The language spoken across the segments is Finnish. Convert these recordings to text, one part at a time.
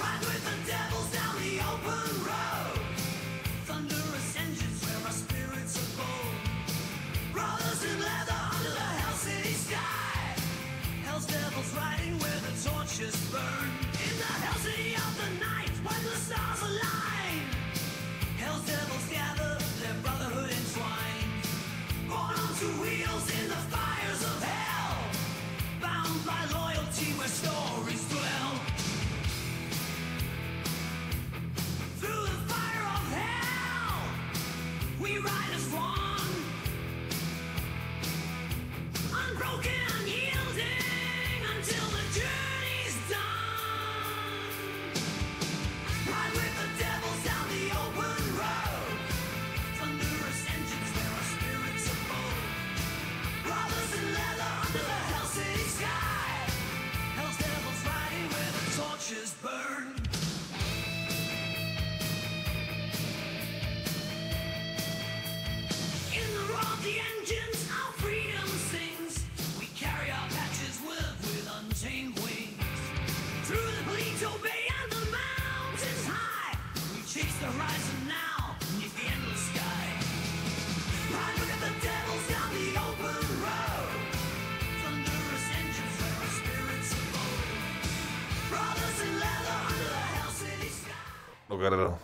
No kerro.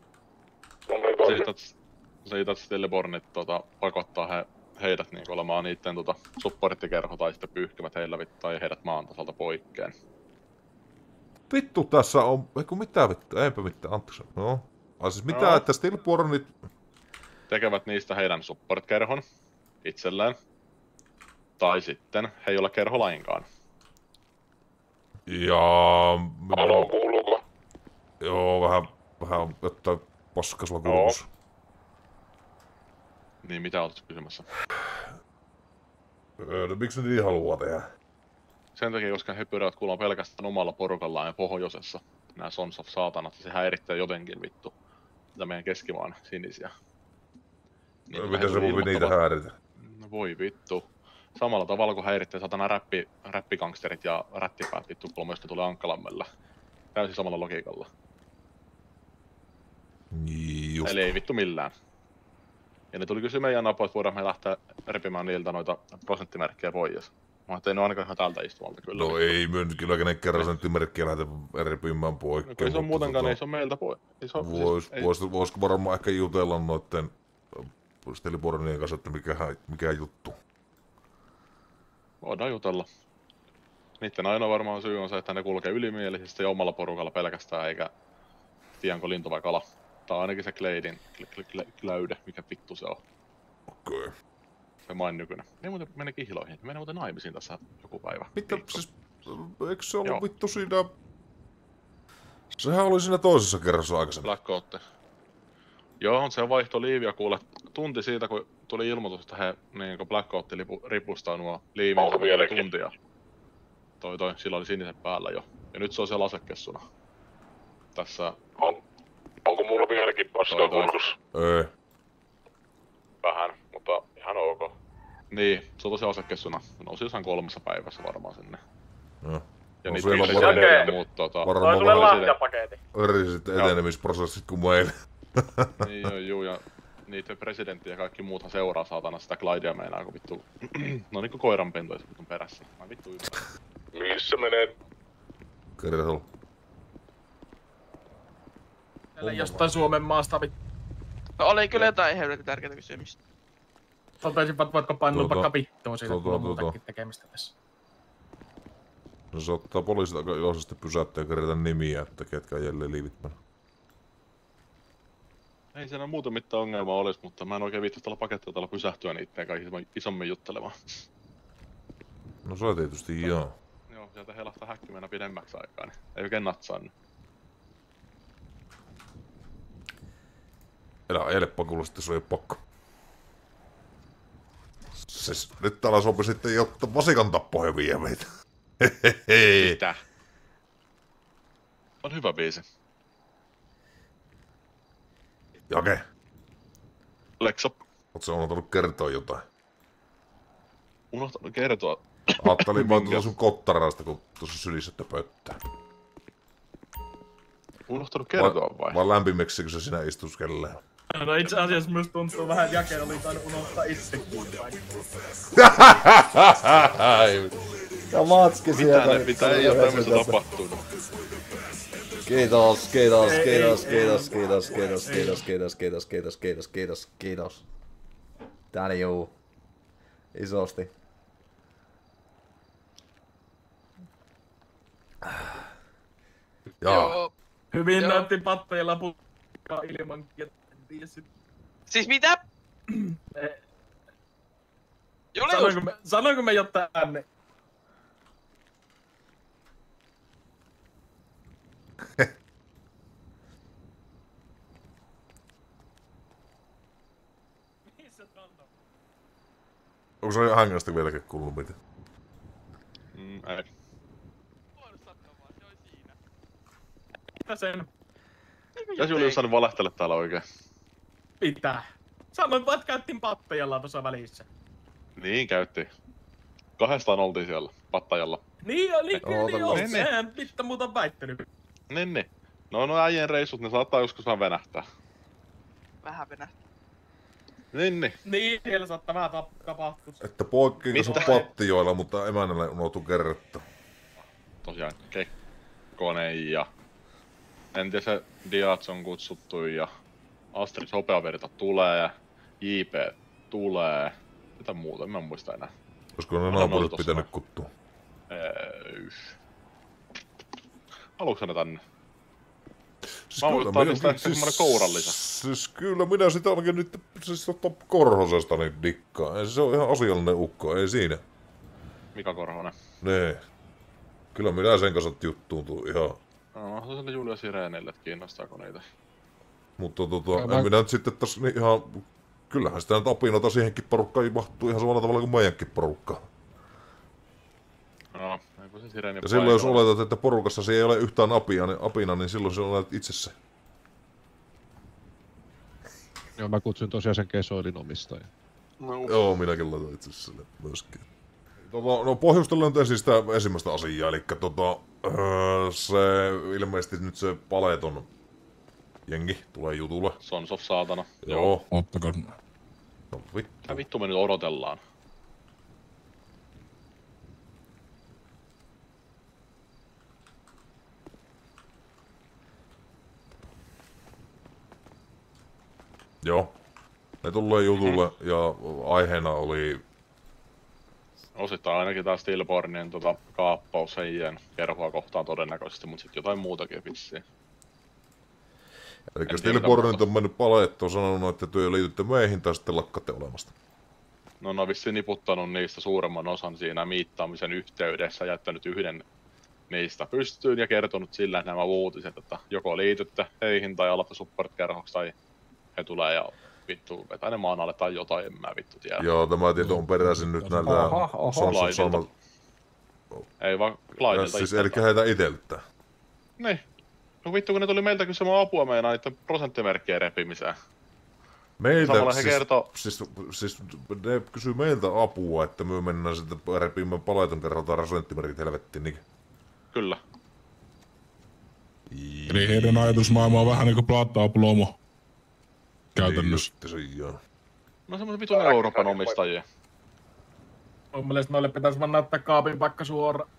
Siitä Stillebornit pakottaa heidät niinku olemaan niitten supporttikerho tai sitten pyyhkivät heillä tai heidät maan tasalta poikkeen. Vittu tässä on... Eiku mitä vittu? Eipä mitään, anteeksi. No. Siis mitä, no. Että Stillebornit... Tekevät niistä heidän support-kerhon itselleen. Tai sitten he ei ole kerho lainkaan. Ja... Halo, kuuluuko? Joo, vähän jotain paskasella kuuluus. Niin, mitä olet kysymässä? No, miksi ne niin haluaa tehdä? Sen takia, koska he pyörivät kuulemma pelkästään omalla porukallaan ja pohjoisessa. Nää Sons of Saatanat, se häirittää jotenkin vittu. Tätä meidän keskimaan sinisiä. Niin, miten se voi niitä häiritä? No voi vittu. Samalla tavalla kuin häirittää satana räppigangsterit ja rättipäät vittu, kun myös tulee Ankkalammella. Täysin samalla logiikalla. Niin just. Eli ei vittu millään. Ja ne tuli kysyä meidän apua, että voidaan me lähteä repimään niiltä noita prosenttimerkkejä pois. Mä ajattelin, ne on ainakaan ihan tältä istumalta kyllä. No ei myönnyt kyllä kenen prosenttimerkkiä lähdetä repimään poikkeen. No, ei se on muutenkaan, ei se on meiltä pois. Voisiko varmaan ehkä jutella noitten Stillebornien kanssa, että mikä juttu? Voidaan jutella. Niitten ainoa varmaan syy on se, että ne kulkee ylimielisesti ja omalla porukalla pelkästään, eikä tiedänkö lintu vai kala. Tää on ainakin se Kleidin Kläyde, mikä vittu se on. Okei. Se main nykyinen. Ne muuten mene kihloihin. Ne menee muuten naimisiin tässä joku päivä. Mitä viikko. siis, eikö se ollut vittu siinä... Sehän oli siinä toisessa kerrassa aikaisemmin. Blackout. Joo, se vaihto liiviä kuule tunti siitä, kun tuli ilmoitus, että he niin Blackout ripustaa nuo liivin tuntia. Sillä oli sinisen päällä jo. Ja nyt se on siellä asekessuna. Tässä... Onko mulla vieläkin paskaa kurkus? Ei. Vähän, mutta ihan ok. Niin, se on tosiaan asekessuna. Nousi jossain 3 päivässä varmaan sinne. No. Ja niitä presidenttejä ja muut varmaan tulee lahjapaketti. Eriset etenemisprosessit kuin meillä. Niin juu, ja niiden presidentti ja kaikki muuthan seuraa saatana sitä Glidea meinaa, kun vittu... no niinku koiranpentoja vitun perässä. Mä vittu ymmärrän. Missä menee? Kerro. Täällä jostain Suomen maasta vittu. No oli kyllä jotain helvetin tärkeää kysymistä. Totesivat, voitko pannua vaikka vittuun siitä, kun on muutakin tekemistä tässä. No se ottaa poliisit aika iloisesti pysäyttää ja kerätä nimiä, että ketkä on jälleen liivitmänä. Ei siinä muuta mitään ongelmaa olisi, mutta mä en oikein viittaa tällä paketilla pysähtyä niitten kaikki isommin juttelemaan. No se tietysti joo. Joo, sieltä heilahtaa häkki mennä pidemmäksi aikaa, niin ei oikein natsaannu. Elä ajelepa kuule sitten, se on pakko. Siis nyt täällä sopi sitten jotta vasikan tappoja vie meitä. Hehehe. Mitä? On hyvä biisi. Jake. Leksa. Oot sä unohtanut kertoa jotain? Unohtanut kertoa? Ajattelin vaan tuota sun kottarasta, kun tuossa sylissä töpöttää. Unohtanut kertoa vai? Vai lämpimeksikö se sinä istuskelee? No itse asiassa myös tuntuu vähän, että Jake oli tainnut unohtaa itsekin. Ja matski sieltä. Mitä ei ole tämmöistä tapahtunut? Kiitos. Täällä juu. Isosti. Joo. Hyvin Joo. näytti patteilla pukkaa ilmankin. Siis mitä? Julius! Sanoinko me jotain tänne? Onko se hängästä vieläkin kuullut mitään? Ei. Mitä sen Mitäs Julius saanut valehtele täällä oikein? pitää? Sanoin vaan, että käyttiin pattajalla tuossa välissä. Niin käyttiin. 2 oltiin siellä, pattajalla. Niin oli, kyllä joo. Niin. Sehän pitää muuta väittelyä. Niin. No äijien reissut, ne saattaa joskus vähän venähtää. Vähän venä. Niin. Niin, siellä saattaa vähän tapahtua. Että poikkiinko se Mistä? pattijoilla, mutta emännälle unohtu kerrottu. Tosiaan Kekkonen ja... En tiedä, se Diaz on kutsuttu ja... Astrid Hopeaverta tulee, JP tulee... Mitä muuta, en mä muista enää. Olisiko ne Anna naapurit noita tossa pitänyt kuttua? Haluuks ne tänne? Siis Mä voin ottaa niistä ehkä semmonen kourallisa. Siis kyllä minä sitä ainakin nyt siis Korhosesta niin dikkaan. Ei, se on ihan asiallinen ukko, ei siinä. Mika Korhonen. Nee. Kyllä minä sen kanssa juttuuntuu ihan. No, se oli Julia Sirenille, että kiinnostaako niitä. Mutta en minä nyt sitten tässä niin ihan... Kyllähän sitä nyt apinota siihenkin porukkaan mahtuu ihan samalla tavalla kuin meidänkin porukkaan. No, eipä se Sireni Ja silloin jos oletat, että porukassa ei ole yhtään apina, niin silloin se olet itse se. Joo, mä kutsun tosiaan sen kesoilin omistajan. No, Joo, minäkin laitan itse sille myöskin. No pohjustellaan ensin sitä ensimmäistä asiaa, eli se ilmeisesti nyt se Paleton jengi tulee jutulle. Sons of Saatana. Joo. Ottako... No vittu. Mitä vittu me nyt odotellaan? Joo. Ne tulee jutulle ja aiheena oli... Osittain ainakin tää Stillbornin kaappaus heidän kerhoa kohtaan todennäköisesti, mutta sitten jotain muutakin vissiin. Eli Stillbornit on mennyt Palettoon sanonut, että työ liitytte meihin tai sitten lakkatte olemasta. No ne on vissiin niputtanut niistä suuremman osan siinä miittaamisen yhteydessä, jättänyt yhden niistä pystyyn ja kertonut sillä nämä uutiset, että joko liitytte heihin tai alatte support-kerhoksi tai he tulee ja vittu vetää ne maan alle tai jotain, en mä vittu tiedä. Joo, tämä tieto on peräisin nyt näiltä Clydelta. Ei vaan Clydelta siis eli heitä iteltä. Niin. No vittu kun ne tuli meiltä kysymään apua meinaa niiden prosenttimerkkien repimiseen. Meiltä, Samalla he kertoo... siis ne kysyy meiltä apua, että me mennään sitten repimään Paleton kerrotaan prosenttimerkit helvettiin, niin... Kyllä. Eli heidän ajatusmaailma on vähän niinku Platta-Plomo. Käytännössä. No semmoisen vitun Euroopan omistajia. Mun mielestä noille pitäis vaan näyttää kaapin pakka suoraan.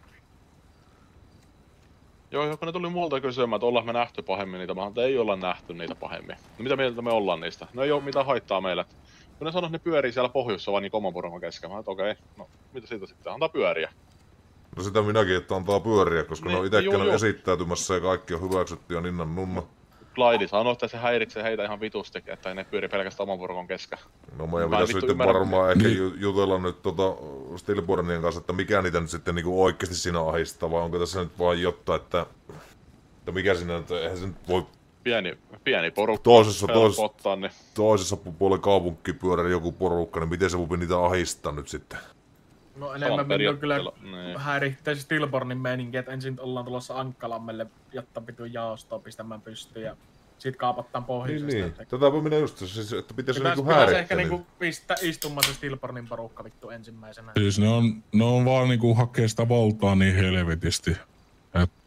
Joo, kun ne tuli multa kysymään, että ollaan me nähty pahemmin niitä, mä ei olla nähty niitä pahemmin. No mitä mieltä me ollaan niistä? No ei oo mitään haittaa meille. Kun ne sanoo, että ne pyörii siellä pohjoissa vaan niin oman porukan kesken, mä että okei, no mitä siitä sitten? Antaa pyöriä. No sitä minäkin, että antaa pyöriä, koska niin, ne on itse käynyt esittäytymässä ja kaikki on hyväksytty ja ninnan nunna. Clyde sanoo, että se häiritsee heitä ihan vitusti, että ne pyörii pelkästään oman porukan kesken. No meidän pitäisi sitten varmaan ehkä jutella nyt Stillbornien kanssa, että mikä niitä nyt sitten niinku oikeasti siinä ahistaa, vai onko tässä nyt vaan jotta, että mikä siinä nyt, eihän se nyt voi... Pieni porukka toisessa niin. Toisessa puolella kaupunki pyörii joku porukka, niin miten se voi niitä ahistaa nyt sitten? No enemmän minun kyllä häirittäisi Stillbornin meininki, että ensin ollaan tulossa Ankkalammelle jotta pitun jaostoa pistämään pystyyn ja sit kaapattaan pohjoisesta. Niin. Tätäpä minä just, siis, että miten se niinku häirittää. Pitäis ehkä niinku pistää istumaan se Stillbornin porukka vittu ensimmäisenä. Siis ne on vaan niinku hakee sitä valtaa niin helvetisti. Et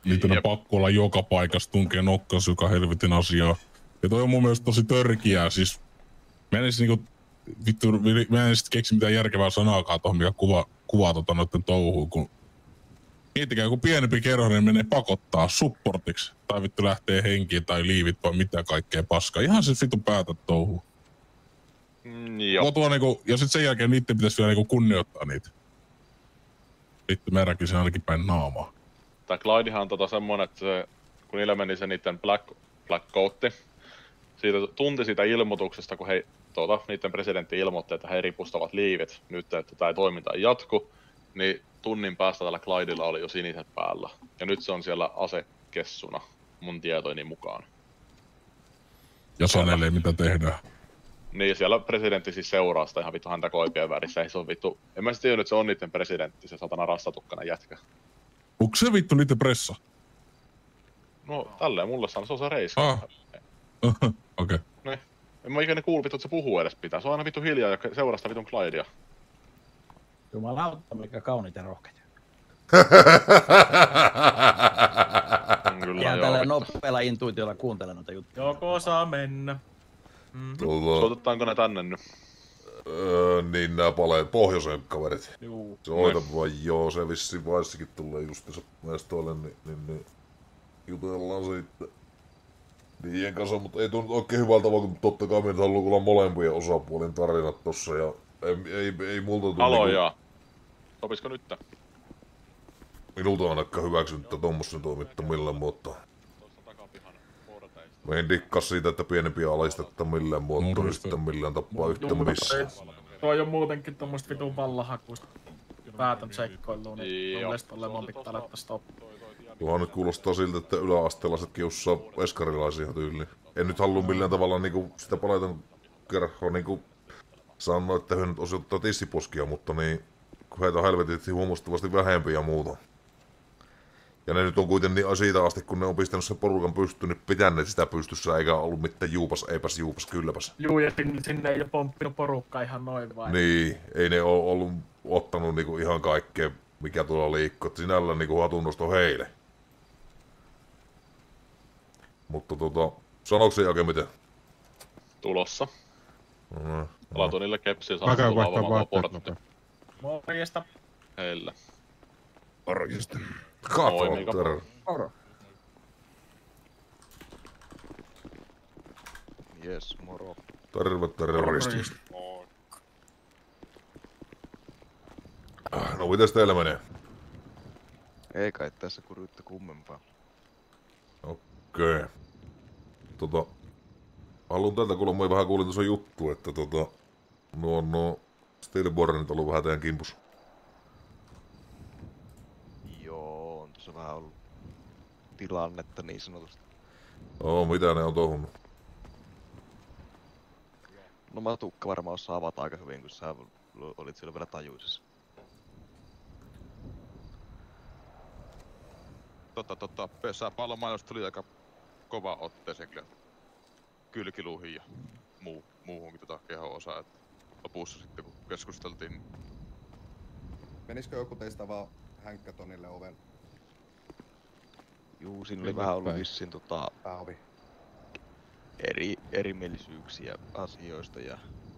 Niitä on pakko olla joka paikassa, tunkee nokkas joka helvetin asiaa. Ja toi on mun mielestä tosi törkiää, siis mä en edes niinku, vittu, mä en edes keksi mitään järkevää sanaakaan tohon, mikä kuvaa noitten touhuun, kun miettikää, kun pienempi kerhonen menee pakottaa supportiksi, tai vittu lähtee henkiin tai liivit vai mitä kaikkea paskaa. Ihan se vittu päätä touhuun. Joo. Niinku, ja sit sen jälkeen niitten pitäisi vielä niinku kunnioittaa niitä. Vittu meräkin sen ainakin päin naamaa. Tää Clydehan on semmonen, että se, kun niillä meni se niitten Black Coatti, tunti siitä ilmoituksesta, kun niitten presidentti ilmoitti, että he ripustavat liivit nyt, että tää toiminta ei jatku, niin tunnin päästä tällä Clydella oli jo siniset päällä. Ja nyt se on siellä asekessuna, mun tietojeni mukaan. Ja sanelee mitä tehdään. Niin, siellä presidentti siis seuraa sitä ihan vittu häntä koipien värissä. Ei se on vittu, en mä sit tiedä, että se on niitten presidentti, se satana rastatukkainen jätkä. Onko se vittu niitten pressa? No, tälleen mulle sanoo, se on se reis. Okei. Niin. En mä ikinä kuulu vittu, että se puhuu edes pitää. Se on aina vittu hiljaa ja seuraa sitä vitun Clydea. Jumalauta, mikä kauniita ja rohkeita. Kyllä, ihan tällä nopealla intuitiolla kuuntelen noita juttuja. Joko saa mennä. Soitetaanko ne tänne nyt? Niin nää paleet pohjoisen kaverit. Juu. Soita vaan joo, se vissiin vaissakin tulee justiinsa mestoille, niin jutellaan siitä niiden kanssa, mutta ei tunnu oikein hyvältä vaan, kun totta kai meitä haluaa kuulla molempien osapuolien tarinat tossa ja ei multa tunnu. Halo jaa. Sopisiko nyt? Minulta ainakaan hyväksyntä tommosen toimitta millään muotoa. Mä en dikkaa siitä, että pienempiä alistetta millään muotoa, yhtään millään tapaa yhtään missään. Toi on muutenkin tommoista vitun vallahakuista päätön tsekkoilua, niin mielestä olemaan pitää laittaa stoppi. Tuohan nyt kuulostaa siltä, että yläasteelaiset kiussaa eskarilaisia tyyliin. En nyt halua millään tavalla niinku sitä paleton kerhoa niinku sanoa, että he nyt osoittaa tissiposkia, mutta niin kun heitä on helvetisti huomattavasti vähempi ja muuta. Ja ne nyt on kuitenkin siitä asti, kun ne on pistänyt sen porukan pystyyn, niin pitäneet sitä pystyssä, eikä ollut mitään eipäs juupas kylpäs. Juu, ja sinne ei ole pomppinut porukka ihan noin vain. Niin, ei ne ole ollut ottanut niinku ihan kaikkea, mikä tuolla liikkuu. Sinällään niinku hatunnosto heille. Mutta sanoiko se jälkeen miten? Tulossa. Laitoin niille kepsiä Mä käyn sanoa vaihtaa portti. Morjesta. Heille. Morjesta. Kato, terve. Moro. Jes, moro. Terve. No mites teillä menee? Ei kai tässä kuryyttä kummempaa. Okei. Haluan tältä kuulla, vähän kuulin tuossa juttu, että nuo Stillbornit on ollut vähän teidän kimpus. Joo, on tuossa vähän ollut tilannetta niin sanotusti. Mitä ne on tohunut? No Matukka varmaan osaa avata aika hyvin, kun sä olit siellä vielä tajuisessa. Pesäpallomainos tuli aika kova otteeseen kyllä kylkiluihin ja muuhunkin keho-osaa. Et lopussa sitten kun keskusteltiin... Menisikö joku teistä vaan Hänkkätonille oven? Juu, siinä oli vähän ollut vissiin erimielisyyksiä asioista ja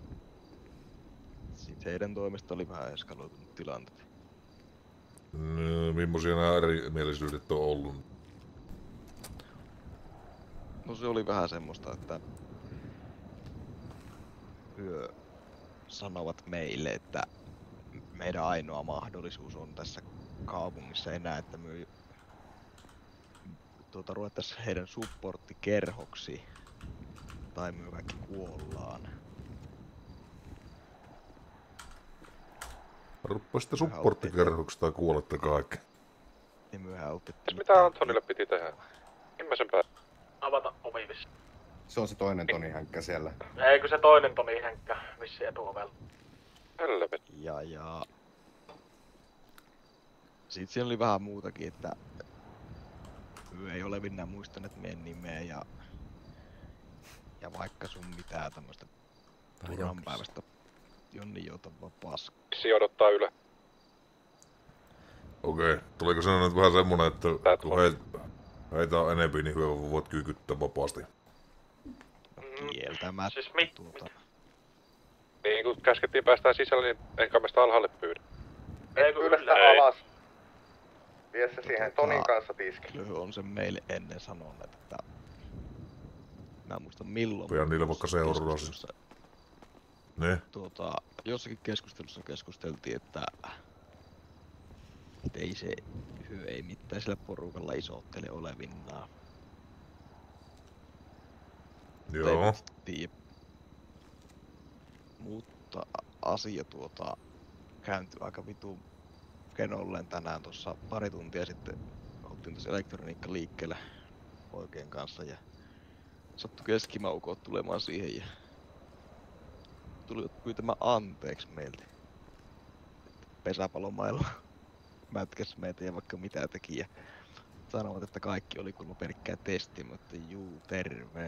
sit heidän toimesta oli vähän eskaloitunut tilanteet. Millaisia nämä erimielisyydet on ollut? No se oli vähän semmoista, että he sanovat meille, että meidän ainoa mahdollisuus on tässä kaupungissa enää, että me ruvettaisiin heidän supporttikerhoksi tai me kaikki kuollaan. Ruppasitte supporttikerhoksi tai kuolette kaikki? Ei myöhään opittiin. Mitä Antonille piti tehdä? Ihmisen päästä. Avata ovi vissi. Se on se toinen Toni Hänkkä siellä. Eikö se toinen Toni Hänkkä vissi etuovella? Helvet. Ja... Sitten siellä oli vähän muutakin, että ei ole minä muistaneet meidän nimeä ja vaikka sun mitään tämmöstä turhanpäivästä Jonni joutavaa paskaa. Sijoittaa yle. Okei. Tuliko se nyt vähän semmonen, että kun Heitä on enempi, niin hyvä voit kyykyttää vapaasti. Kieltämättä. Siis Niin kun käskettiin päästään sisälle, niin ehkä mä sitä alhaalle pyydän. Ei kyllä sitä alas. Vie se siihen Tonin kanssa tiskiin. Kyllä on se meille ennen sanonut, että mä en muista milloin. Pian niille vaikka seuraa. Ne? Jossakin keskustelussa keskusteltiin, että ei se ei mitään sillä porukalla isoottele olevinnaan. Joo. Mutta asia kääntyi aika vitu kenolleen tänään tuossa pari tuntia sitten. Oltiin tuossa elektroniikka liikkeellä poikien kanssa ja sattui keskimaukot tulemaan siihen ja tulivat pyytämään anteeksi meiltä. Pesäpalomaailma mätkäs meitä ja vaikka mitä teki ja sanovat, että kaikki oli kuulemma pelkkää testiä, mutta juu, terve.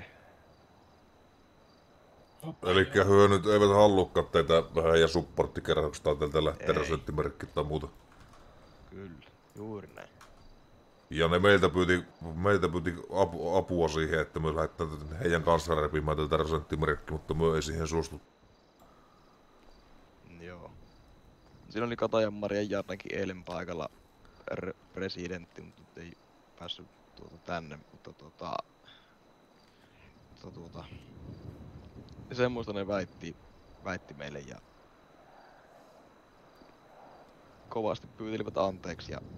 Elikkä hyö nyt eivät halukkaan teitä vähän ja supporttikerhoksesta tai teiltä lähteä resenttimerkki tai muuta. Kyllä, juuri näin. Ja ne meiltä pyyti apua siihen, että me lähdetään heidän kanssaan repimään tätä resenttimerkkiä, mutta me ei siihen suostu. Joo. Siinä oli Katajan Maria Jarnakin eilen paikalla presidentti, mutta ei päässyt tänne, mutta semmoista ne väitti meille ja kovasti pyytelivät anteeksi ja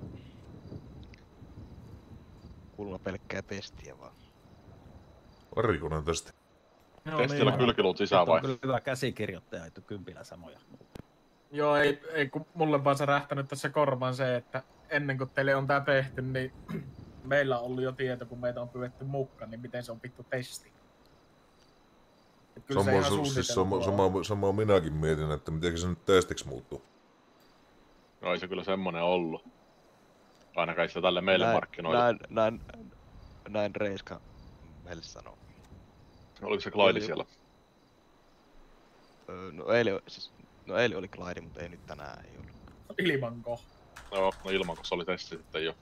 kuulemma pelkkää testiä vaan. Erikoinen testi. Testillä kylkiluut sisään vai? On kyllä hyvä käsikirjoittaja, että kympillä samoja. Joo, ei kun mulle vaan se rähtänyt tässä korvaan se, että ennen kuin teille on tää tehty, niin meillä on ollut jo tieto, kun meitä on pyydetty mukaan, niin miten se on vittu testi. Kyllä se ihan suunniteltua. Samaa minäkin mietin, että miten se nyt testiksi muuttuu. No ei se kyllä semmonen ollut. Ainakaan sitä tälle meille markkinoille. Näin Reiska meille sanoo. Oliko se Clyde siellä? No eilen oli Clyde, mutta ei nyt tänään ei ollut. Ilmanko? Joo, no Ilmankossa oli testi sitten jo.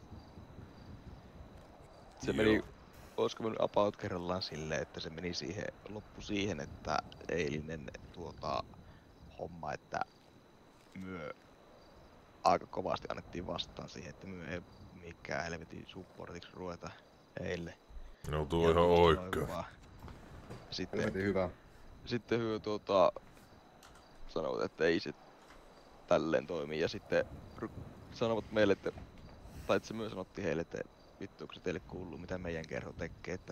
Se meni, olisiko mennyt about kerrallaan silleen, että se meni loppu siihen, että eilinen homma, että myö aika kovasti annettiin vastaan siihen, että myö ei mikään helvetin supportiksi ruveta eilen. No tuo ihan oikein. Sitten hyö sanovat, että ei se tälleen toimi ja sitten sanovat meille, että tai se myös sanottiin heille, että vittu onko se teille kuuluu mitä meidän kerho tekee, että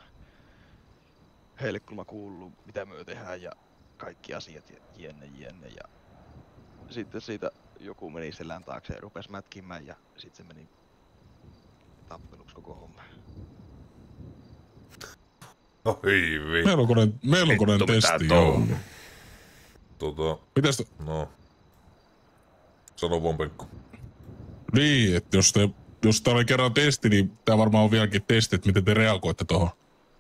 heille kulma kuuluu mitä me tehdään ja kaikki asiat ja jenne ja sitten siitä joku meni selän taakse ja rupesi mätkimään ja sitten se meni tappeluksi koko homma. Oi vi. Melkoinen testi, joo. Mitäs no. Sano vaan Penkku. Niin, että jos tää oli kerran testi, niin tää varmaan on vieläkin testi, että miten te reagoitte tohon.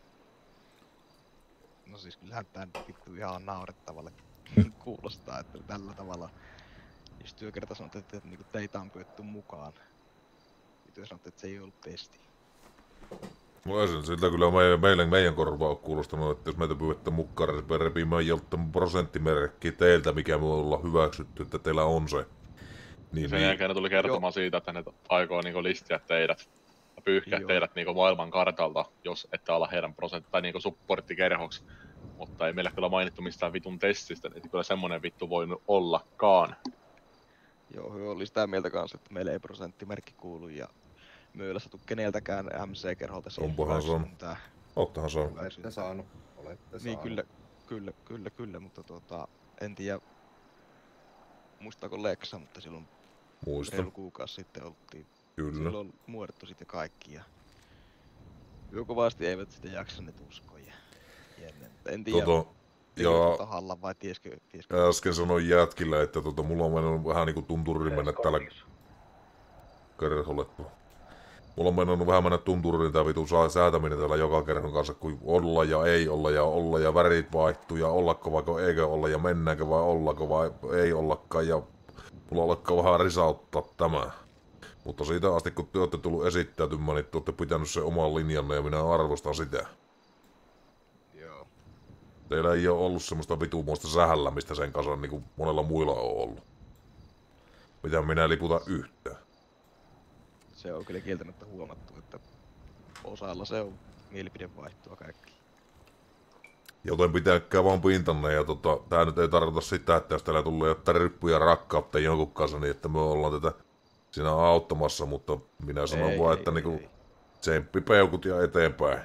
No siis kyllähän tää vittu ihan naurettavalle kuulostaa, että tällä tavalla jos työkerta sanottiin, että niinku teitä on pyydetty mukaan. Työ sanottiin, että se ei ollut testi. No ei siltä kyllä meidän korvaa on kuulostanut, että jos meitä pyydetään mukaan repimään joltain prosenttimerkkiä teiltä, mikä me ollaan hyväksytty, että teillä on se. Niin, sen jälkeen ne tuli kertomaan siitä, että ne aikoo niinku listiä teidät ja pyyhkiä teidät niinku maailman kartalta, jos ette ala heidän tai niinku supporttikerhoksi. Mutta ei meillä kyllä mainittu mistään vitun testistä, että kyllä semmonen vittu voinut ollakaan. Joo, he oli sitä mieltä kanssa, että meille ei prosenttimerkki kuulu ja me ei ole saatu keneltäkään MC-kerholta siihen. Onpahan saanut. Oottahan saanut. Olette saanut. Niin kyllä, mutta en tiedä muistaako Leksa, mutta silloin reilu kuukausi sitten oltiin. Kyllä. Silloin muodettu sitten kaikki ja kovasti eivät sitä jaksaneet uskoa ja en tiedä. Tahalla vai tieskö? Äsken sanoin jätkillä, että mulla on mennyt vähän niinku tunturiin mennä täällä kerholle. Mulla on mennyt vähän mennä tunturiin tää vitun säätäminen täällä joka kerhon kanssa, kun olla ja ei olla ja olla ja värit vaihtuu ja ollako vai eikö olla ja mennäänkö vai ollako vai ei ollakaan ja mulla alkaa vähän risauttaa tämä. Mutta siitä asti, kun te olette tullut esittäytymään, niin te olette pitänyt sen oman linjanne ja minä arvostan sitä. Joo. Teillä ei ole ollut semmoista vitumoista sähällämistä sen kanssa, niin kuin monella muilla on ollut. Mitä minä en liputa yhtään. Se on kyllä kieltämättä huomattu, että osalla se on mielipidevaihtoa kaikki. Joten pitäkää vaan pintanne ja tää nyt ei tarkoita sitä, että jos teillä tulee jotain ryppyjä rakkautta jonkun kanssa, niin että me ollaan tätä siinä auttamassa, mutta minä sanon vaan, että niinku tsemppipeukut ja eteenpäin.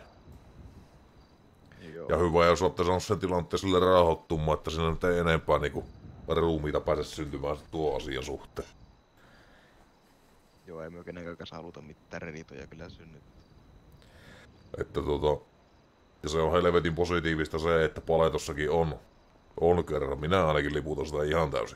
Joo. Ja hyvä, jos olette saanut sen tilanteen sille rauhoittumaan, että siinä nyt ei enempää niinku ruumiita pääse syntymään tuo asian suhteen. Joo, ei me kenenkään kanssa haluta mitään riitoja kyllä synnyt. Että ja se on helvetin positiivista se, että paletossakin on kerran. Minä ainakin liputan sitä ihan täysin.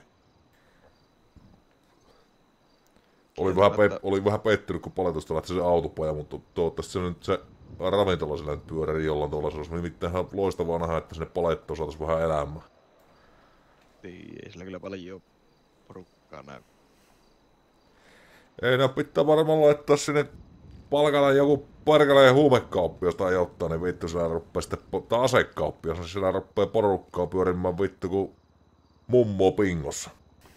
Olin vähän pettynyt, kun paletosta lähti se autopaja, mutta toivottavasti se nyt se ravintola sillä nyt pyörii jollain tuolla. Se olisi nimittäin ihan loistavaa nähdä, että sinne palettoon saataisiin vähän elämää. Ei sillä kyllä paljon porukkaa näy. Ei nää pitää varmaan laittaa sinne palkata joku perkeleen huumekauppias tai jotain, niin vittu sillä ruppee sitten, tai asekauppias, niin sillä ruppee porukkaa pyörimään vittu kuin mummo pingossa.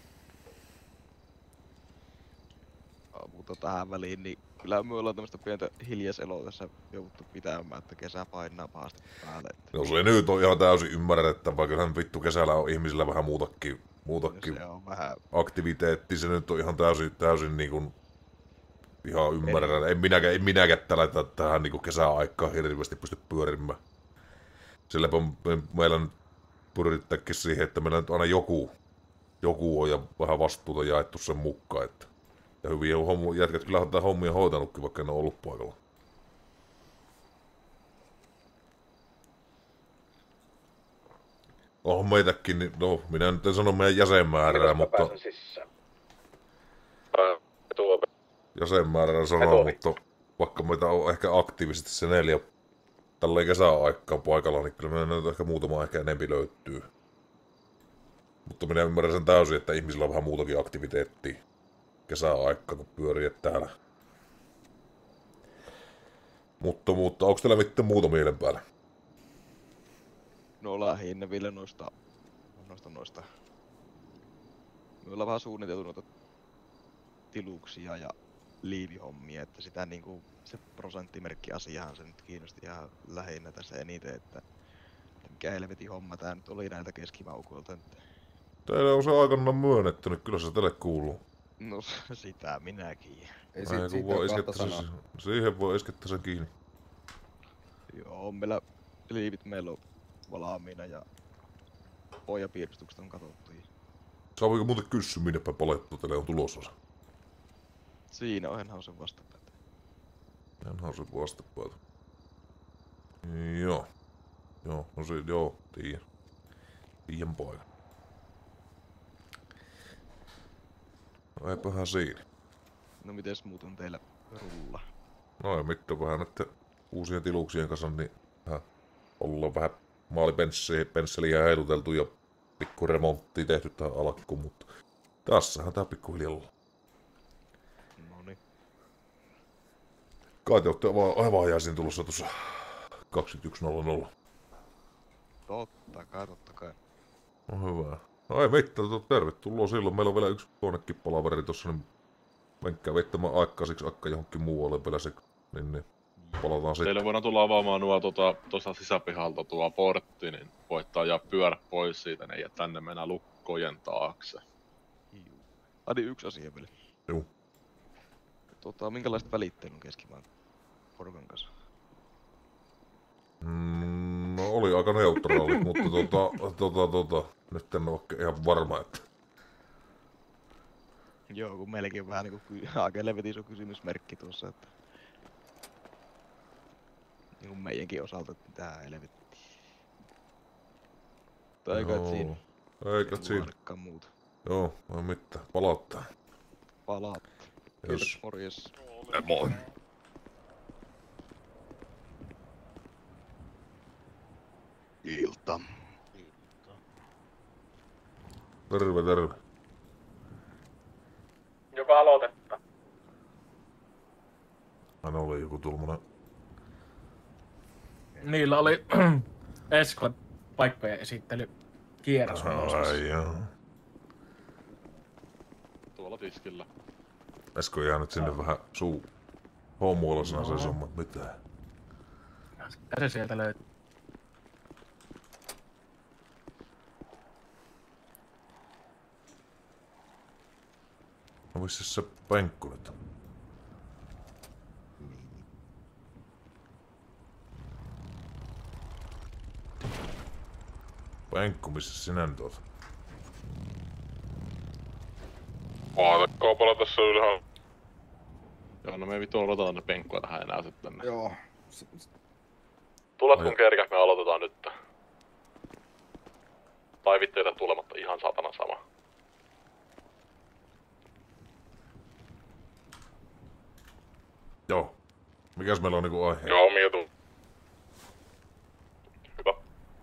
Mutta tähän väliin, niin kyllä me ollaan tämmöstä pientä hiljaiseloa tässä jouduttu pitämään, että kesä painaa pahasti päälle. No se nyt on ihan täysin ymmärrettävää, kyllähän vittu kesällä on ihmisillä vähän muutakin Se on vähän aktiviteetti, se nyt on ihan täysin niinku ihan ymmärrän. En minäkään tällä tähän niinku kesäaikaan hirveästi pysty pyörimään. Silläpä meillä nyt pyrittäkin siihen, että meillä nyt aina joku on ja vähän vastuuta jaettu sen mukaan. Että. Ja hyviä jätkät kyllä on hommia hoitanutkin, vaikka en ole ollut paikalla. On meitäkin, niin no minä nyt en sano meidän jäsenmäärää, mutta jäsenmäärää sanoo, mutta vaikka meitä on ehkä aktiivisesti se 4 tälleen kesäaikaan paikalla, niin kyllä meillä nyt ehkä muutama ehkä enempi löytyy. Mutta minä ymmärrän sen täysin, että ihmisillä on vähän muutakin aktiviteettia kesäaikaa, kun pyörii täällä. Mutta onko teillä mitään muuta mielen päällä? No lähinnä vielä noista. Me ollaan vähän suunniteltu noita tiluksia ja liivihommia, että sitä niinku se prosenttimerkkiasiahan se nyt kiinnosti ihan lähinnä tässä eniten, että mikä helvetin homma tää nyt oli näiltä keskimaukoilta. Teille on se aikanaan myönnetty, niin kyllä se teille kuuluu. No sitä minäkin. Ei siitä voi siihen voi iskettää sen kiinni. Joo, meillä liivit meillä on valmiina ja pohjapiirustukset on katsottu. Saaviko muuten kysyä, minne päin palettua teille on tulossa? Siinä on Enhausen vastapäätä. Enhausen vastapäätä. Joo. Joo, no se, joo, tiedän. Tiedän paikan. No eipähän siinä. No mites muut on teillä rulla? No ei mitään, vähän näitten uusien tiluksien kanssa, niin ollaan vähän maalipensseliä heiluteltu ja pikku remonttia tehty tähän alkuun, mutta tässähän tää pikkuhiljaa. Noniin. Kai te ootte aivan ajaisin tulossa tuossa 21.00. Totta kai. No hyvä. No ei mitään, tervetuloa silloin. Meillä on vielä yksi toinenkin palaveri tossa, niin menkää veittämään aikaa siksi akka johonkin muualle vielä se, niin palataan sitten. Teille voidaan tulla avaamaan nuo tuosta sisäpihalta tuo portti, niin voittaa ajaa pyörä pois siitä niin, ja tänne mennään lukkojen taakse. Adi yksi asia vielä. Juu. Minkälaista välittelyä on keskimaan porukan kanssa? No oli aika neutraali, mutta nyt en ole ihan varma, että. Joo, kun meilläkin on vähän niinku aika helvetin iso kysymysmerkki tuossa, että niinku meidänkin osalta, että mitä helvettiä. Tai eikä siinä. Eikä siinä. Muuta. Joo, ei mitään. Palauttaa. Palaat. Kiitos, morjes. Moi. Ilta. Terve. Joka aloitetta? tuommoinen. Niillä oli Esklan paikkojen esittely kierros. Ai joo. Tuolla tiskillä. Esko jäänyt sinne vähän hoomuolosena se summa, mitä? Se sieltä löytyy. No missä se penkku nyt? Penkku, missä sinä nyt oot? Vaatekaupalla tässä ylhäällä. Joo, no me vittu odotetaan ne penkkua tähän enää sitten. Joo. Tulet kun kerkäs, me aloitetaan nyt. Tai vittu jätä tulematta, ihan satana sama. Joo. Mikäs meillä on niinku aihe? Joo, mietu. Hyvä.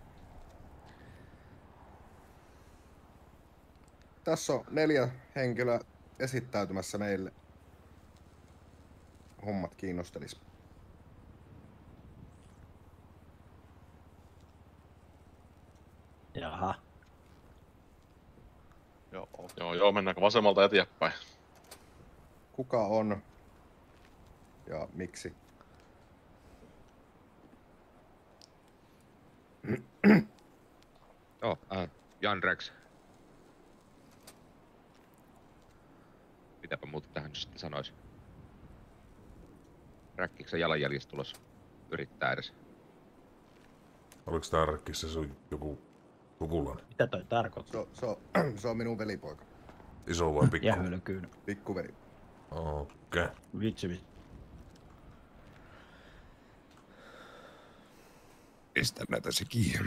Tässä on 4 henkilöä esittäytymässä meille. Hommat kiinnostelis. Jaha. Joo, mennäänkö vasemmalta eteenpäin? Kuka on ja miksi? Joo, Jan Rex. Mitäpä muuta tähän nyt sitten sanois? Räkkiksen jalanjäljestä tulos yrittää edes. Oliks tää Räkkissä se joku sukulainen? Mitä toi tarkoittaa? Se on minun velipoika. Iso vai pikku? Jähylkyyn. Pikkuveli. Okei. Vitsi. Pistä näitä sekin.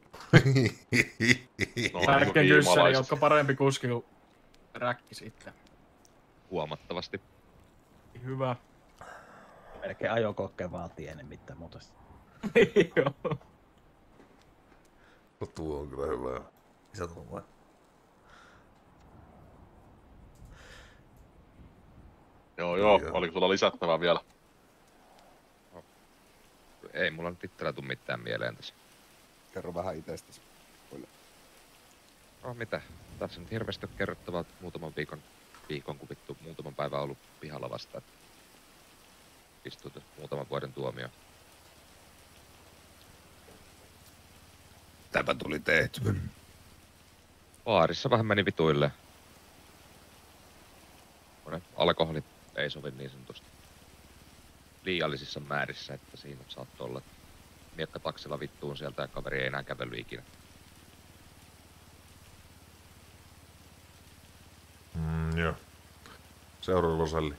Härkkä kyssäri, jotka parempi kuski kuin Räkki sitten. Huomattavasti. Hyvä. Melkein ajokokeen vaatii ennen mitään muuta. Joo. No tuo on kyllä hyvä. Isä tuo vai? Joo, oliko sulla lisättävää vielä? Ei mulla nyt itsellä tuu mitään mieleen tässä. Kerro vähän itsestäsi. No mitä? Tässä nyt hirveästi on kerrottavaa muutaman viikon kun vittu muutaman päivän ollut pihalla vasta. Istut muutaman vuoden tuomio. Täpä tuli tehty. Baarissa vähän meni vituille. Alkoholi ei sovi niin sanotusti liiallisissa määrissä, että siinä saattoi olla miekka taksilla vittuun sieltä ja kaveri ei enää kävellyt ikinä. Joo. Seuraava Roselli.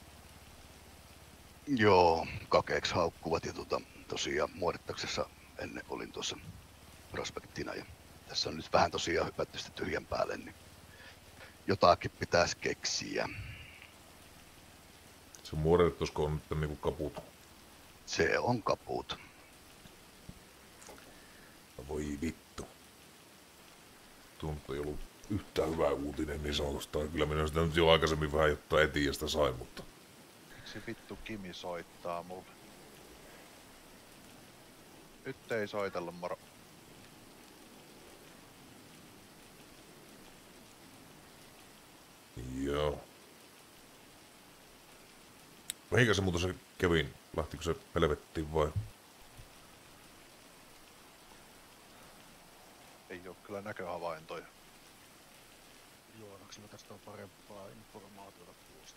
Joo, kakeeks haukkuvat ja tosiaan Muorittaksessa ennen olin tuossa prospektina ja tässä on nyt vähän tosiaan hypätty sitä tyhjän päälle, niin jotakin pitäisi keksiä. Se Muorittasko on nyt niinku kaput? Se on kaput. Voi vittu. Tuo ei ollut yhtään hyvä uutinen niin sanotusta. Kyllä minä sitä nyt jo aikaisemmin vähän jotta etiästä sain, mutta... Miksi vittu Kimi soittaa mulle? Nyt ei soitella, moro. Joo. Mihinkä se muuten se Kevin? Lähtikö se helvettiin vai? Ei oo kyllä näköhavaintoja. Juodaksella tästä on parempaa informaatiota tuosta.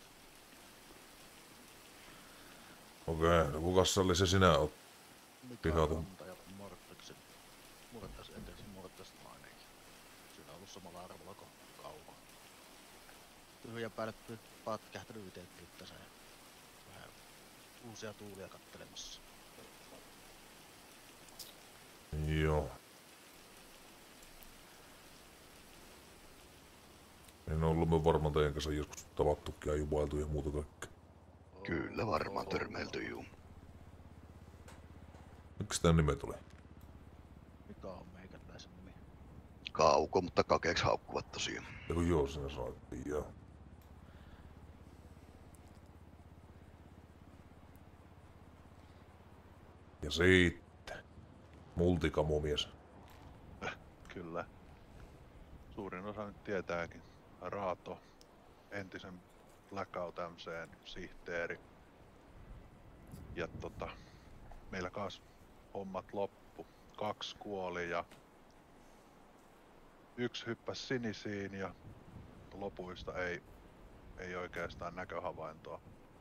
Okei, no kukas se oli se sinä oot pihatun? Murrettais enteisin nainenkin. Siinä on ollut samalla arvolla kuin kauan. Tyhjän päälle pätkähtänyt ite tässä ja vähän uusia tuulia kattelemassa. Joo. En ollut me varmaan teidän kanssa joskus tavattukin ja juvailtu ja muuta kaikkea. Kyllä varmaan törmäilty juu. Miksi tää nime tuli? Mikä on meikäläisen nimi? Kauko, mutta kakeeks haukkuvat tosiaan. Joo, sinä sanoittiin, joo. Ja sitten multikamomies. Kyllä. Suurin osa nyt tietääkin. Raato, entisen Blackout MC:n sihteeri. Ja meillä kas hommat loppu. 2 kuoli ja 1 hyppäsi sinisiin ja lopuista ei oikeastaan näköhavaintoa.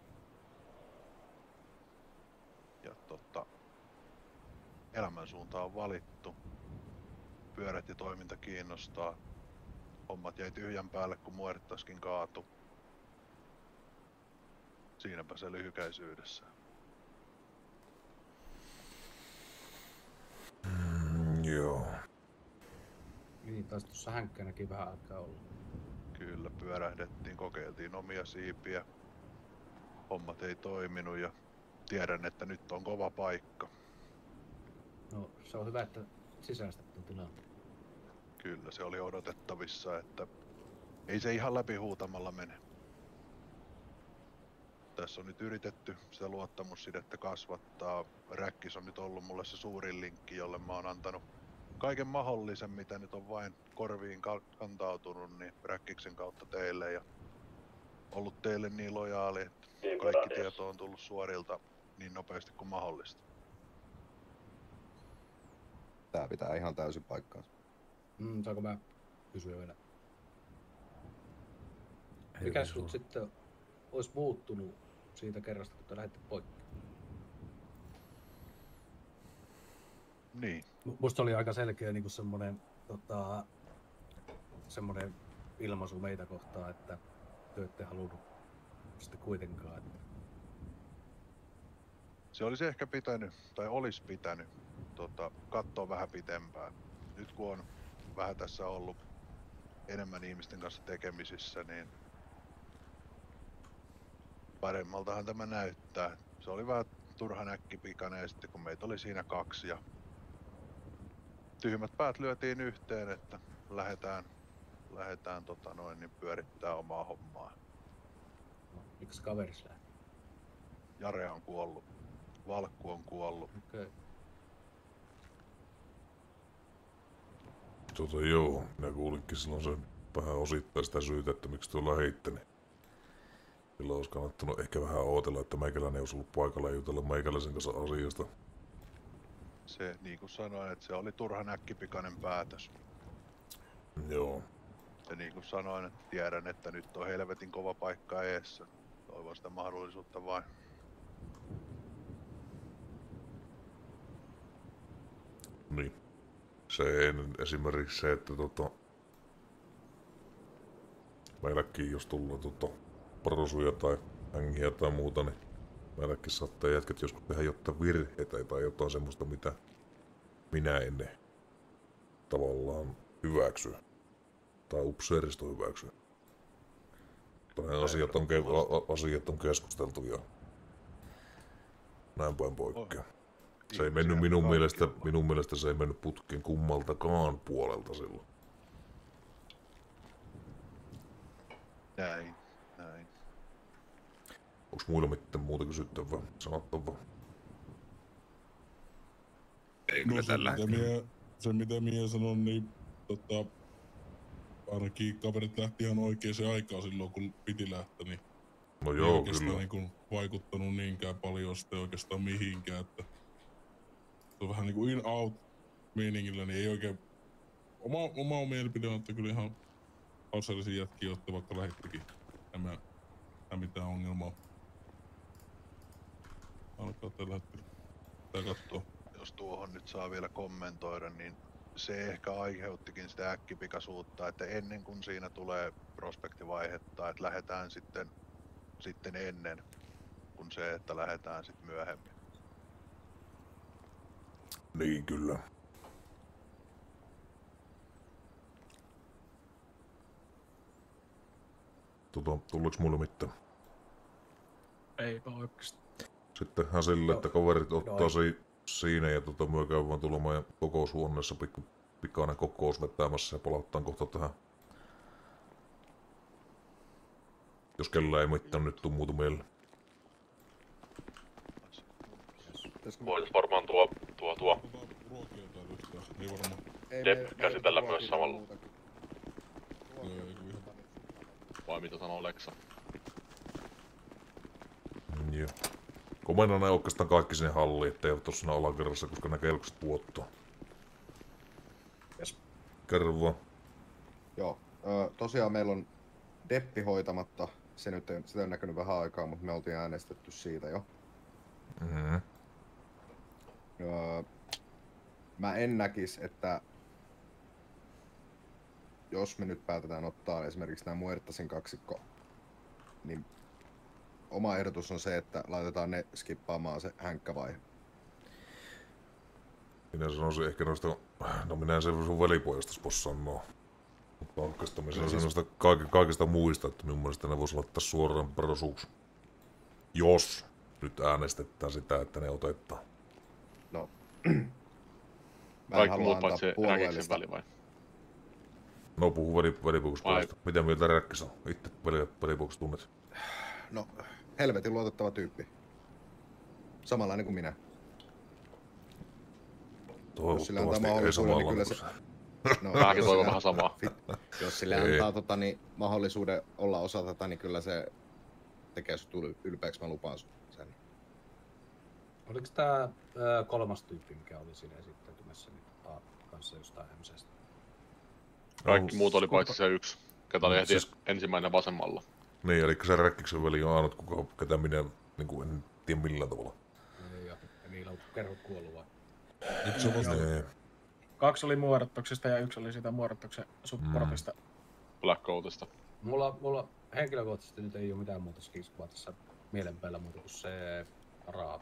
Ja elämänsuunta on valittu. Pyörät ja toiminta kiinnostaa. Hommat jäi tyhjän päälle, kun Muertaskin kaatu. Siinäpä se lyhykäisyydessä. Joo. Niin, taisi tuossa hänkkänäkin vähän aikaa olla. Kyllä, pyörähdettiin, kokeiltiin omia siipiä. Hommat ei toiminut ja tiedän, että nyt on kova paikka. No, se on hyvä, että sisäistät tuon tilanteen. Kyllä, se oli odotettavissa, että ei se ihan läpi huutamalla mene. Tässä on nyt yritetty sitä luottamussidettä kasvattaa. Räkkis on nyt ollut mulle se suurin linkki, jolle mä oon antanut kaiken mahdollisen, mitä nyt on vain korviin kantautunut, niin Räkkiksen kautta teille ja ollut teille niin lojaali, että kaikki tieto on tullut suorilta niin nopeasti kuin mahdollista. Tää pitää ihan täysin paikkaansa. Saanko mä kysyä vielä? Mikäs nyt sitten olisi muuttunut siitä kerrasta, kun te lähditte poikki? Niin. Musta oli aika selkeä niin semmoinen ilmaisu meitä kohtaan, että te ette halunnut sitten kuitenkaan. Että... Se olisi ehkä pitänyt, tai olisi pitänyt, katsoa vähän pitempään. Nyt kun on vähän tässä ollut enemmän ihmisten kanssa tekemisissä, niin paremmaltahan tämä näyttää. Se oli vähän turhan äkkipikainen ja sitten kun meitä oli siinä 2 ja tyhmät päät lyötiin yhteen, että lähdetään niin pyörittää omaa hommaa. No, miksi kaveris lähti? Jare on kuollut. Valkku on kuollut. Okay. Joo, minä kuulinkin silloin se vähän osittain sitä syytä, että miksi tuo lähitte, niin silloin olisi kannattanut ehkä vähän ootella, että meikäläinen olisi ollut paikalla ja jutella meikäläisen kanssa asiasta. Se, niin kuin sanoin, että se oli turhan äkkipikainen päätös. Joo. Ja niin kuin sanoin, että tiedän, että nyt on helvetin kova paikka eessä. Toivon sitä mahdollisuutta vain. Niin. Se esimerkiksi se, että meilläkin jos tullaan parosuja tai hängiä tai muuta, niin meilläkin saattaa jätkät joskus tehdä jotain virheitä tai jotain semmoista, mitä minä en tavallaan hyväksy. Tai upseeristo hyväksy. Tai asiat on keskusteltu ja näin päin poikkeaa. Se ei mennyt minun mielestä se ei mennyt putkeen kummaltakaan puolelta silloin. Näin. Onks muilla mitään muuta kysyttävää, sanottavaa? Ei kyllä tällä hetkellä. Se mitä minä sanon, niin ainakin kaverit lähti ihan oikeaan aikaan silloin, kun piti lähteä, niin no joo, ei kyllä. Niin vaikuttanut niinkään paljon sitten oikeastaan mihinkään, että se on vähän niinku in-out meiningillä, niin ei oikein... Oma mielipide on, että kyllä ihan haussallisia jätkiä olette, vaikka lähettikin. Nämä mitään ongelmaa. Alkaa tällä hetkellä. Pitää kattoo. Jos tuohon nyt saa vielä kommentoida, niin se ehkä aiheuttikin sitä äkkipikaisuutta, että ennen kuin siinä tulee prospektivaihetta, että lähdetään sitten ennen kuin se, että lähdetään sitten myöhemmin. Niin kyllä. Tuliko mulle mitään? Eipä oikeesti. Sittenhän sille, että kaverit ottaa siinä ja myö käy vaan tulla meidän kokoushuoneessa pikainen kokous vetämässä ja palauttaan kohta tähän. Jos kellään ei mitään nyt tuu muuta mieleen. Voitais varmaan tuo Depp käsitellä myös samalla. Vai mitä sanoo Lexa? Joo. Komennan ne oikeastaan kaikki sinne halliin, ettei ole tossa alakerrassa, koska näkee elukset puottua. Yes. Kerro vaan. Joo. Tosiaan meillä on Deppi hoitamatta. Sitä on näkynyt vähän aikaa, mutta me oltiin äänestetty siitä jo. Mm-hmm. Mä en näkis, että jos me nyt päätetään ottaa esimerkiksi nämä Muertasin kaksikko, niin oma ehdotus on se, että laitetaan ne skippaamaan se hänkkävaihe. Minä sanoisin ehkä noista, no minä sen sun velipojasta vois sanoa. Mutta oikeastaan minä sanoisin noista kaikista muista, että minun mielestä ne vois laittaa suoraan prosuuksi. Jos nyt äänestetään sitä, että ne otetaan. No. Kaikki muut paitsi Räkiksen väli vai? No puhu velipuoluspuolesta. Mitä mieltä Räkkis on? Itse velipuolusta tunnet? No, helvetin luotettava tyyppi. Samanlainen kuin minä. Jos sille antaa mahdollisuuden, niin kyllä se... No, mäkin toivon vähän samaa. Jos sille antaa mahdollisuuden olla osa tätä, niin kyllä se tekee sut ylpeäksi, mä lupaan sen. Oliko tää kolmas tyyppi, mikä oli siinä esittäytymässä, niin kanssa jostain MC:stä? Kaikki muut oli paitsi se yksi, ketä oli siis ensimmäinen vasemmalla. Niin, eli se Räkkiksen veli on ainut, ketä minä niin en tiedä millään tavalla. Ja niillä on kerran kuollut vai? Yksi on vasta. 2 oli muodottuksesta ja 1 oli sitä muodottuksen supportista. Blackoutista. Mulla henkilökohtaisesti nyt ei ole mitään muuta skispaa tässä mielen päällä muuta kuin se Raapo.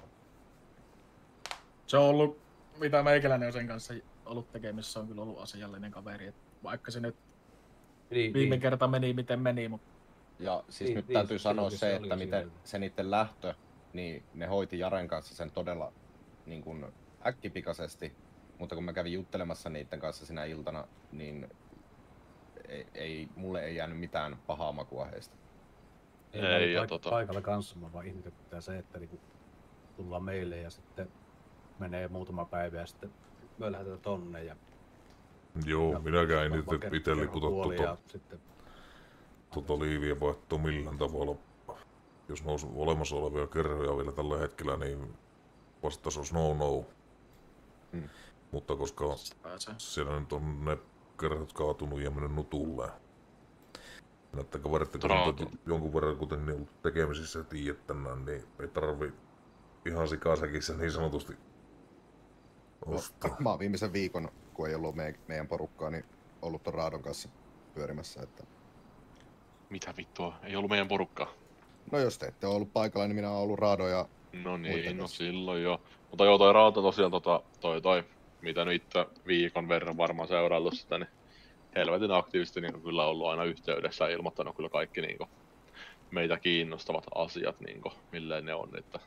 Se on ollut, mitä meikäläinen on sen kanssa ollut tekemissä, on kyllä ollut asiallinen kaveri. Et vaikka se nyt viime kerta meni miten meni, mutta... Ja siis nyt täytyy sanoa se, että miten se niiden lähtö, niin ne hoiti Jaren kanssa sen todella niin kuin äkkipikaisesti. Mutta kun mä kävin juttelemassa niiden kanssa sinä iltana, niin mulle ei jäänyt mitään pahaa makua heistä. Ei ja paikalla kanssa, mä vaan ihmetyttää se, että niinku tullaan meille ja sitten menee muutama päivä ja sitten me lähdetään tonne ja... Joo, minäkään en itse liputa tota liiviä vaihtoa millään tavalla. Jos nousi olemassa olevia kerhoja vielä tällä hetkellä, niin vastaus olisi no. Mutta koska siellä nyt on ne kerrat kaatunut ja mennyt nutulleen. Näyttää kaverit, jonkun verran kuten ne on tekemisissä ja tiedät tänään, niin ei tarvi ihan sikasäkissä niin sanotusti ostaa. Mä oon viimeisen viikon, kun ei ollut meidän porukkaa, niin ollut ton Raadon kanssa pyörimässä. Että... Mitä vittua? Ei ollut meidän porukkaa? No jos te ette ole ollut paikalla, niin minä oon ollut Raado ja... No niin, no silloin jo. Mutta joo, toi Raado tosiaan toi mitä nyt itse viikon verran varmaan seuraillut sitä, niin helvetin aktiivisesti niin kyllä ollut aina yhteydessä ja ilmoittanut kyllä kaikki niin kuin, meitä kiinnostavat asiat, niin kuin, milleen ne on. Että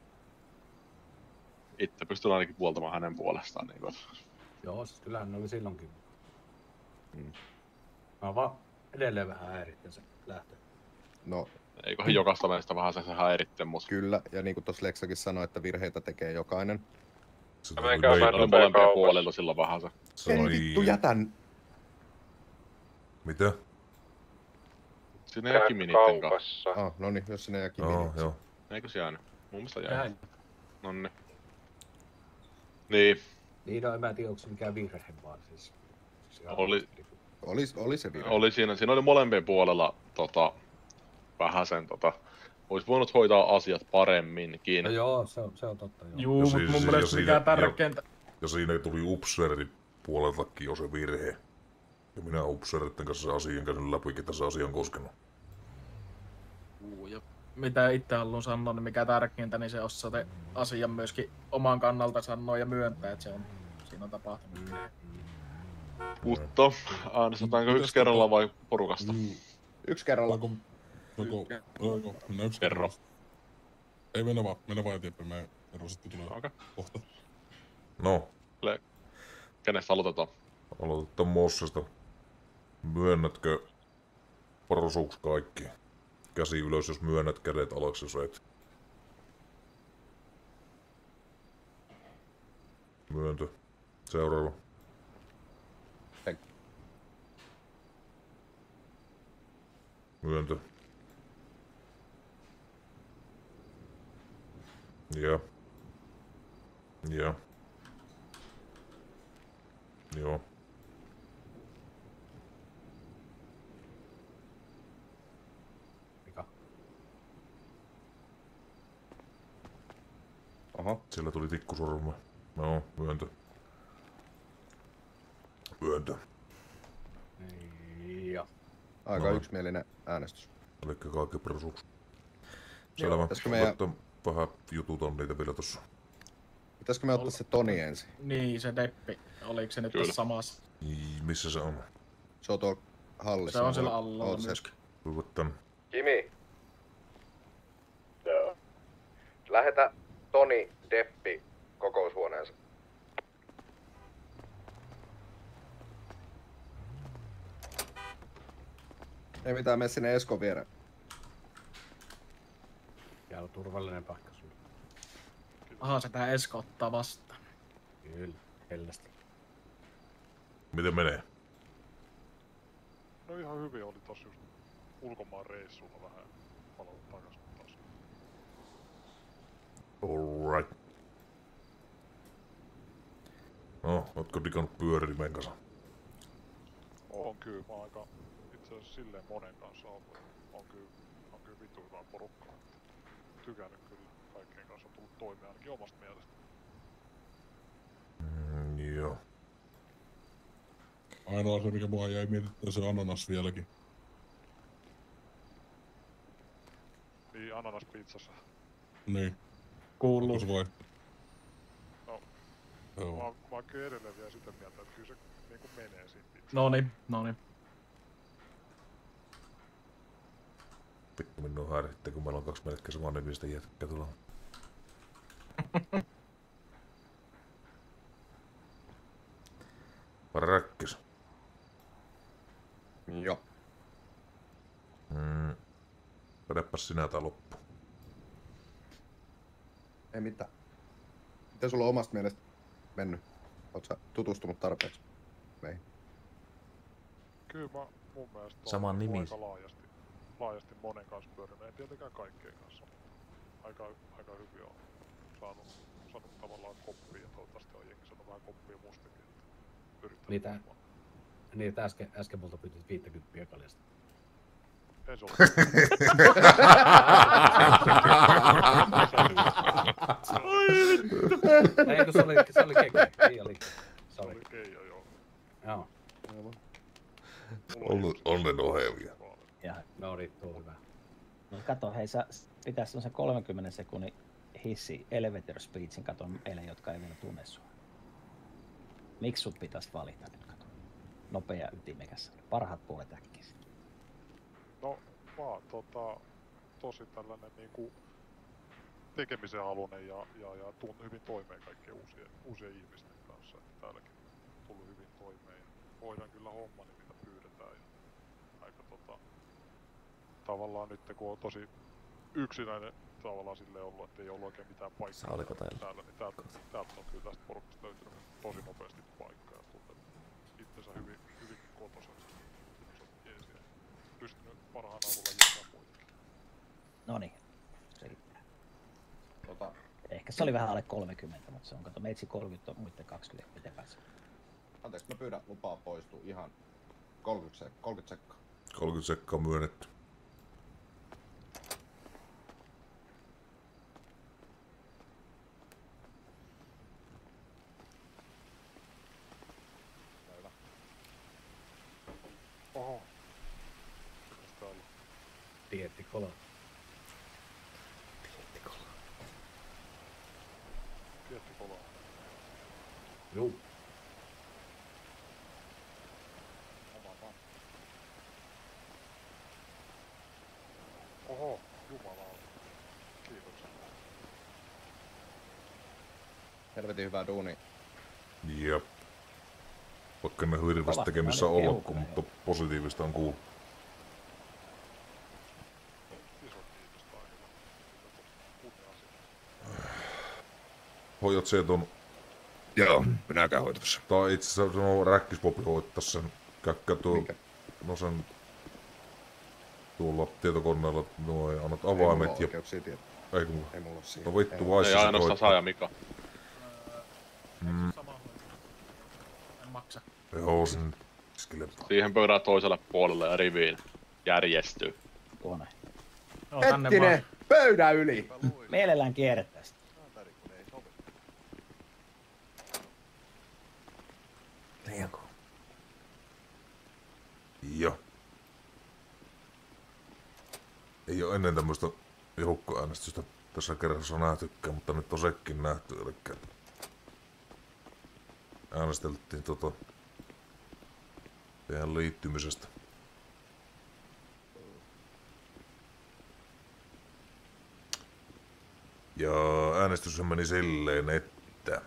itse pystyn ainakin puoltamaan hänen puolestaan. Niin kuin. Joo, siis kyllähän ne oli silloinkin. Mä vaan edelleen vähän häiritten se lähtö. No, eiköhän jokaista meistä vähän se häiritte, mutta... Kyllä, ja niin kuin tuossa Leksakin sanoi, että virheitä tekee jokainen. Oli molempia puolella silloin vähän se. Ei vittu, jätän! Mitä? Sinne jää Kimi niitten kanssa. No niin, jos sinne jää Kimi. Joo. Eikö se jäänyt? Mun mielestä jäi. Nonni. Niin. Niin, no en mä tiedä, onko se mikään virhe vaan siis. Oli se virhe. Oli siinä oli molempien puolella vähän sen olisi voinut hoitaa asiat paremminkin. No joo, se on totta. Joo, mutta mun mielestä mikään tärkeintä. Ja siinä tuli Upserin puoleltakin jo se virhe. Ja minä Upseritten kanssa se asian käynyt läpi, ketä se asia on koskenut. Ja mitä itse haluan sanoa, niin mikä tärkeintä, niin se osaa te asian myöskin oman kannalta sanoa ja myöntää, että siinä on tapahtunut. Mutta äänestetäänkö yksi kerralla vai porukasta? Yksi kerralla. Yksi kerralla. Ei mennä vaan eteenpäin, mä sitten tulee kohta. No. Kenestä aloitetaan? Aloitetaan Mossesta. Myönnätkö prosuuks kaikki? Käsi ylös, jos myönnät, kädet alas, jos et. Myöntö. Seuraava. Myöntö. Joo. Joo. Joo. Mikä? Oho. Sillä tuli tikkusorma. No, myöntö. Myöntö. Joo. Aika yksimielinen äänestys. Elikkä kaikki perusuks. Selvä. Pitäisikö meidän... Vähän jutut on niitä vielä tossa. Pitäisikö me ottaa se Toni ensin? Niin, se Deppi. Oliko se nyt tässä samassa? Missä se on? Se on tuolla hallissa. Se on siellä alla myöskin. Kimi. Joo. Lähetä Toni Deppi kokoushuoneensa. Ei mitään, mene sinne Eskon viereen. Täällä on turvallinen paikka sulle. Aha, se tää Esko ottaa vastaan. Kyllä, hellästi. Miten menee? No ihan hyvin, oli tossa just ulkomaan reissulla vähän palannut takas taas. Alright. No, ootko digannut pyörimen kanssa? On kyllä, mä oon aika itse asiassa silleen monen kanssa ollut. On kyllä vittu hyvää porukkaa. Tykännyt kyllä kaikkien kanssa, on tullut toimeen ainakin omasta mielestä. Joo. Ainoa se, mikä mua jäi mietittää, se ananas vieläkin. Niin, ananaspizzassa. Niin. Kuuluu. Onko se vai? No, joo. mä oon kyllä edelleen vielä sitä mieltä, että kyllä se niinku menee siinä pizzassa. Noniin. Vittu minua häiritte, kun meillä on 2 melkein saman nimistä jätkää tuolla. Räkkis. Joo. Vedäpäs sinä tää loppu. Ei mitään. Miten sulla on omasta mielestä mennyt? Oot sä tutustunut tarpeeksi meihin? Kyllä mä mun mielestä on Saman nimi. aika laajasti monen kanssa pyörinyt. En tietenkään kaikkien kanssa, mutta aika hyvin on saanut tavallaan koppia ja toivottavasti on jengi saanut vähän koppia mustakin. Niitä äsken multa pyytit 50 kaljasta. En se ole. Ei kun se oli Keijo. Se oli Keijo, joo. Joo. Onnen ohjelmia. Ja, no niin, tuo hyvä. No kato, hei, sä pitäis se 30 sekunnin hissi elevator speechin katon eilen, jotka ei vielä tunne sua. Miksi sut pitäis valita nyt, kato? Nopea ytimekäs. Parhaat puolet äkkiä. No, mä oon tosi tällainen niinku tekemisen halunen ja hyvin toimeen kaikkien uusien ihmisten kanssa. Että täälläkin on tullut hyvin toimeen ja hoidan kyllä hommani, mitä pyydetään. Ja aika tavallaan nyt kun on tosi yksinäinen tavallaan silleen ollut, että ei ollut oikein mitään paikkaa täällä, niin täältä on kyllä tästä porukasta löytynyt tosi nopeasti paikkaa ja tuntuu itsensä hyvin kotoiseksi. Pystynyt parhaan avulla jeesaa muitakin. Noniin. Ehkä se oli vähän alle 30, mutta se on, kato, meitsi 30 on muiden 20, miten pääsee. Anteeksi, mä pyydän lupaa poistua ihan 30 sekkaa. 30 sekkaa myönnetty. Oho. Mitäs täällä? Dieettikola. Dieettikolaa. Juu. Oho, jumalauta. Kiitoksia. Helvetin hyvää duunia. Jep. Vaikka ne hirveästi tekemissä ollutko, mutta positiivista on kuullut. Hoidat se ton Joo, minä käyn hoitamassa. Tai itse asiassa sanoo räkkispopi hoittais sen. Käkkä tuo... No sen... Tuolla tietokoneella nuo annat avaimet ja... Ei kun... Ei mulla oo siihen. No vittu vaissa ei ainoastaan saa ja Mika. En maksa. Joo, sen... Siihen pöydän toiselle puolelle ja riviin järjestyy. Tuonne. No, tänne Hetkinen, vaan. pöydän yli! Mielellään kierrettäisiin. Liianko? Joo. Ei oo ennen tämmöstä joukkoäänestystä tässä kerrassa nähtykään, mutta nyt on sekin nähty, eli äänesteltiin teidän liittymisestä. Ja äänestys meni silleen, että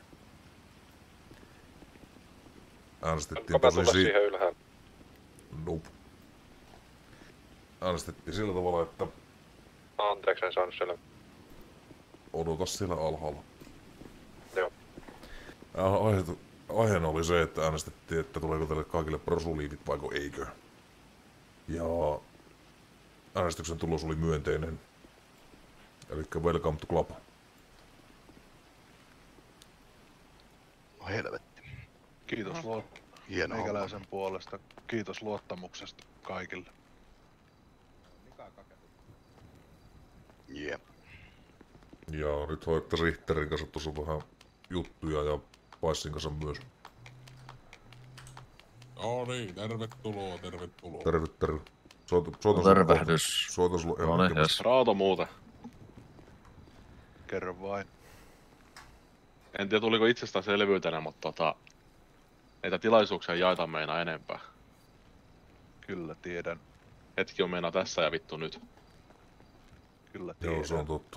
äänestettiin siihen ylhäällä. Nope. Äänestettiin sillä tavalla, että Anteeksi, en saanut selvä. odota siellä alhaalla. Joo. Aiheena oli se, että äänestettiin, että tuleeko teille kaikille prosuliivit vaiko eikö. Ja äänestyksen tulos oli myönteinen. Elikkä welcome to club. No helvetti. Kiitos Hieno meikäläisen puolesta. Kiitos luottamuksesta kaikille. Jep. Ja nyt hoitte Richterin kanssa tuossa vähän juttuja ja Paissin kanssa myös. No niin, tervetuloa, tervetuloa. Terve. Tervehdys. Soita sulle No niin, jes. Raato muuten. Kerro vain. En tiedä tuliko itsestäänselvyytenä, mutta näitä tilaisuuksia jaetaan meinaa enempää. Kyllä tiedän. Hetki on meinaa tässä ja vittu nyt. Kyllä tiedän. Joo, se on totta.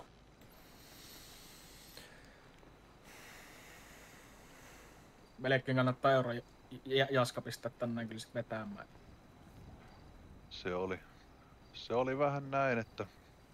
Melkein kannattaa Jaska pistää tänään kyllä sit vetämään. Se oli vähän näin, että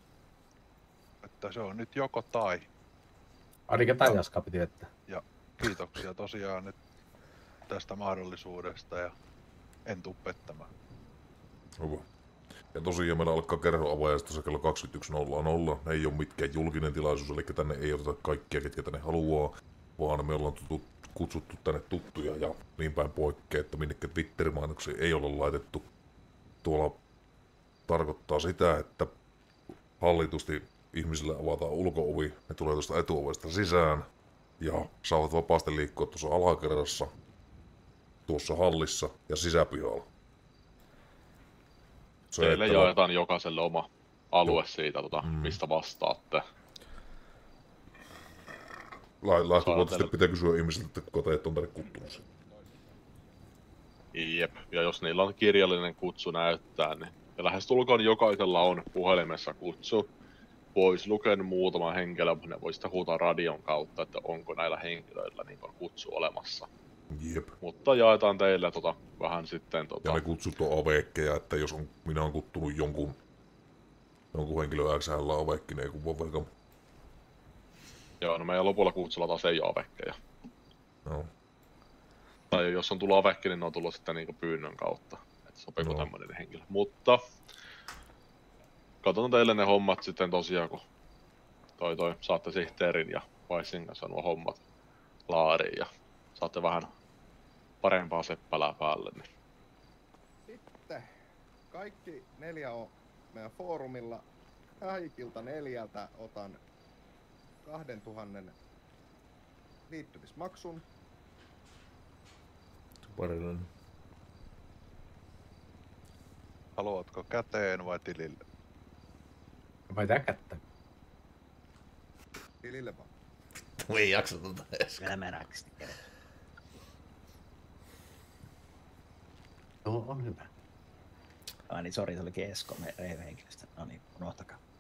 se on nyt joko tai. Ainakin tämän Jaska piti vetää. Ja kiitoksia tosiaan nyt tästä mahdollisuudesta ja en tuu pettämään. Hyvä. Ja tosiaan meillä alkaa kerhoavajaista tuossa kello 21.00. Ne ei ole mitkään julkinen tilaisuus, eli tänne ei oteta kaikkia, ketkä tänne haluaa, vaan me ollaan kutsuttu tänne tuttuja ja niin päin poikkea, että minnekään Twitter-mainoksia ei ole laitettu. Tuolla tarkoittaa sitä, että hallitusti ihmisille avataan ulko-ovi, ne tulee tuosta etuovesta sisään ja saavat vapaasti liikkua tuossa alakerrassa, tuossa hallissa ja sisäpihalla. Teille jaetaan jokaiselle oma alue siitä, mistä vastaatte. Lähtökohtaisesti pitää kysyä ihmisiltä, että kuka teet on tänne kuttunut. Jep, ja jos niillä on kirjallinen kutsu näyttää, niin ja lähestulkoon jokaisella on puhelimessa kutsu. Vois lukea muutama henkilö, ne voi sitten huutaa radion kautta, että onko näillä henkilöillä niin on kutsu olemassa. Jep. Mutta jaetaan teille vähän sitten Ja ne kutsut on avekkeja, että jos minä olen kuttunut jonkun henkilön X, hänellä on avekki, niin ei kun voi velkam. Joo, no meidän lopulla kutsulla taas ei ole avekkeja. No. Tai jos on tullut avekki, niin ne on tullut sitten niinku pyynnön kautta, että sopiiko tämmöinen henkilö. Mutta katsotaan teille ne hommat sitten tosiaan, kun saatte sihteerin ja Paissin kanssa nuo hommat laariin ja saatte vähän parempaa seppälää päälle. Niin. Sitten kaikki 4 on meidän foorumilla. Kaikilta 4 otan 2000 liittymismaksun. Parillinen. Haluatko käteen vai tilille? Vai tää kättä? Tilille vaan. Ei jaksa tota edes. Vielä meräksti. No, on hyvä. Ai niin, sori, se olikin Esko, meidän henkilöstä. No niin, unohtakaa.